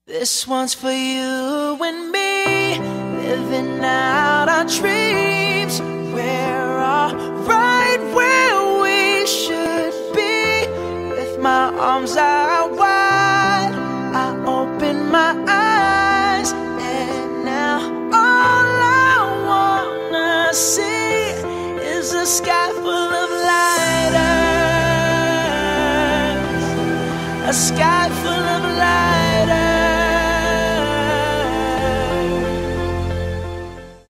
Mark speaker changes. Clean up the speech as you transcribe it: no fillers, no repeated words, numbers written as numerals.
Speaker 1: This one's for you and me, living out our dreams. We're all right where we should be. With my arms out wide, I open my eyes, and now all I wanna see is a sky full of lighters, a sky full of lighters.